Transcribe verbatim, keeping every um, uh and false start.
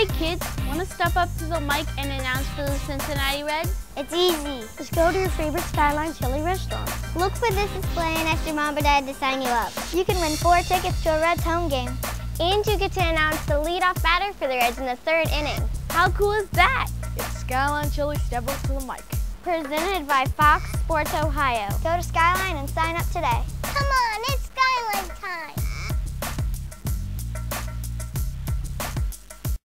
Hey kids, want to step up to the mic and announce for the Cincinnati Reds? It's easy. Just go to your favorite Skyline chili restaurant. Look for this display and ask your mom or dad to sign you up. You can win four tickets to a Reds home game. And you get to announce the leadoff batter for the Reds in the third inning. How cool is that? It's Skyline Chili, step up to the mic. Presented by Fox Sports Ohio. Go to Skyline and sign up today.